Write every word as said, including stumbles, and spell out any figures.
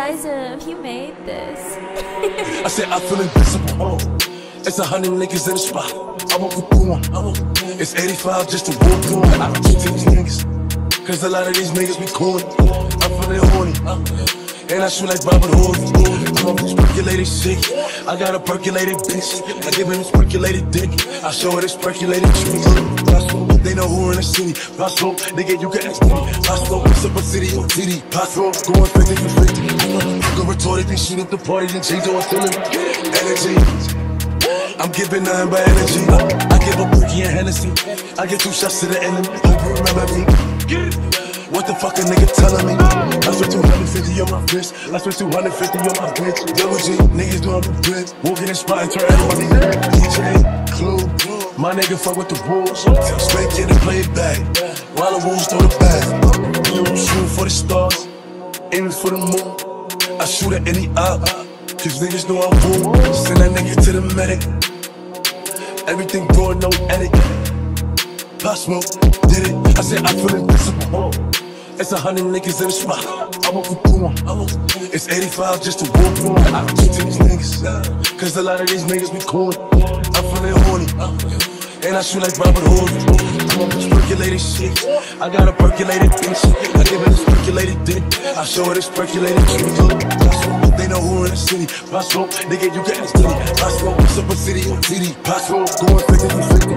Decisive, you made this. I said I feel invincible. It's a hundred niggas in the spot. I won't keep going. It's eighty-five just to walk through. I don't talk to these niggas, cause a lot of these niggas be corny. I'm feeling horny, and I shoot like Robert Horry. I'm on this percolated shit. I got a percolated bitch. I give her this percolated dick. I show her this percolated trees. They know who in the city. Paso, nigga, you can ask me. Paso, Super City, or City. Paso, going fifty for fifty. Go retarded, then shoot up the party, then change all feeling. Energy. I'm giving nothing but energy. I give a Bricky and Hennessy. I get two shots to the enemy. Hope you remember me. What the fuck a nigga telling me? I spent two hundred fifty on my wrist. I spent two hundred fifty on my bitch. Double G, niggas doing the bridge. Walking in spot and turn everybody red. D J, Clue, my nigga fuck with the wolves. Spank it and play it back, while the wolves throw the bag. You shoot for the stars, aiming for the moon. I shoot at any op, cause niggas know I'm boom. Send that nigga to the medic. Everything raw, no edit. Pop Smoke, did it. I said I feel invincible. It's a hundred niggas in the spot. I won't keep going. It's eighty-five just to walk through. I don't talk to these niggas, cause a lot of these niggas be corny. I'm feeling horny, and I shoot like Robert Horry. I'm on this percolated shit. I got a percolated bitch. I give her this percolated dick. I show her this percolated trees. They know who in the city. Paso, nigga, you can ask me. Paso, Super City, or T D. Paso, going fifty for fifty.